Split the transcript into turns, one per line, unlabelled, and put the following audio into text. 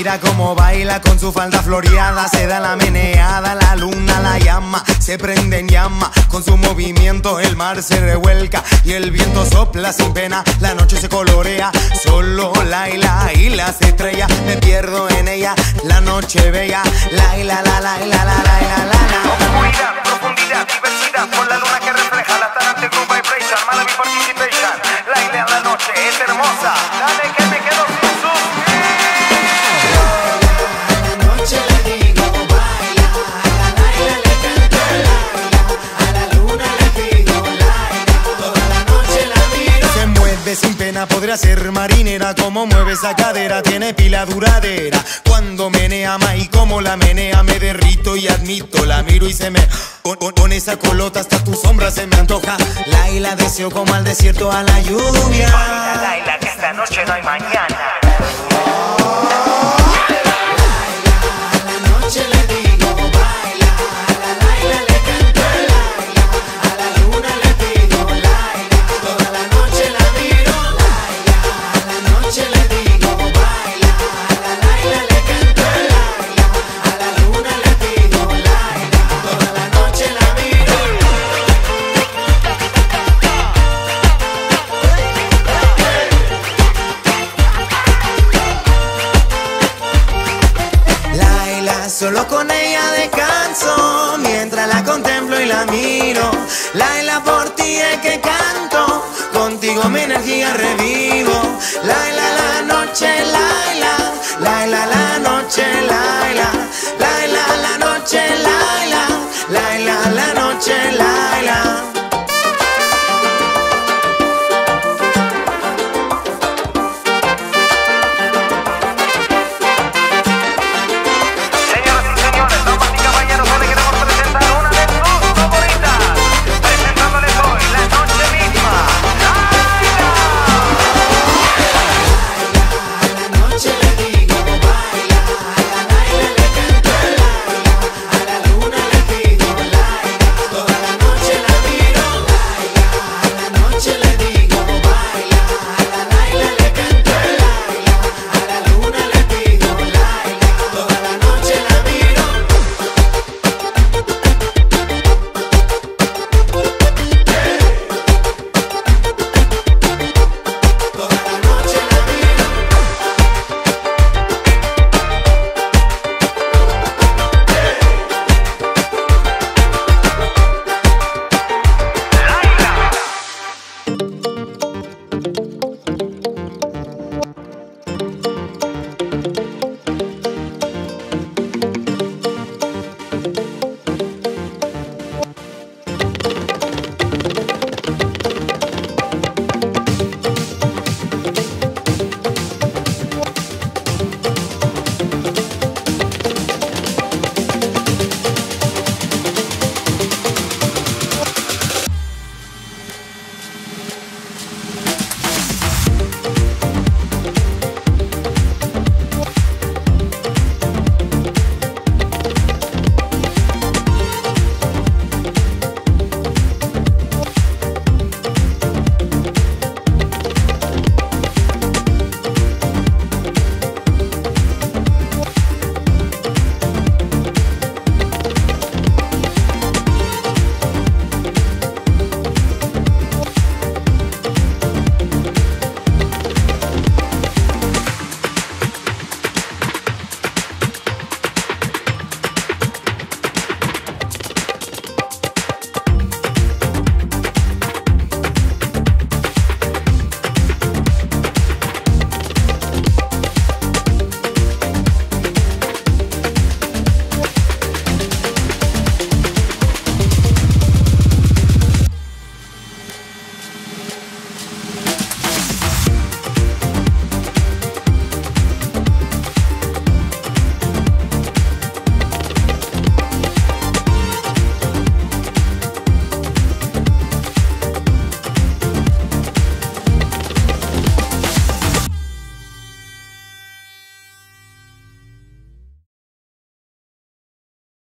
Mira cómo baila con su falda floreada, se da la meneada, la luna la llama, se prende en llama. Con su movimiento el mar se revuelca y el viento sopla sin pena, la noche se colorea. Solo Laila y las estrellas, me pierdo en ella, la noche bella. Laila, la, Laila, la, Laila, la, la.
Oscuridad, profundidad, diversidad, por la luna que refleja la tarante group vibration, Malawi participation. Laila la noche es hermosa, dale que me quedo sin suspiro.
Sin pena podría ser marinera, como mueve esa cadera, tiene pila duradera. Cuando menea y como la menea, me derrito y admito, la miro y se me... Con esa colota hasta tu sombra se me antoja. Laila deseo como al desierto a la lluvia.
Baila, Laila, que esta noche no hay mañana.
Solo con ella descanso, mientras la contemplo y la miro. Laila, por ti es que canto, contigo mi energía revivo. Laila, la noche, Laila, Laila, la noche, Laila, Laila, la noche, Laila, Laila, la noche, Laila.